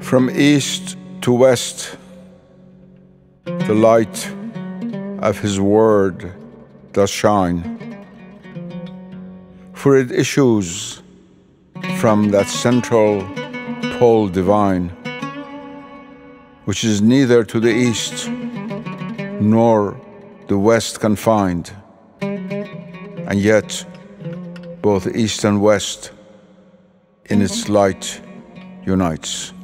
From east to west, the light of His word does shine, for it issues from that central pole divine, which is neither to the east nor the west confined, and yet both east and west in its light unites.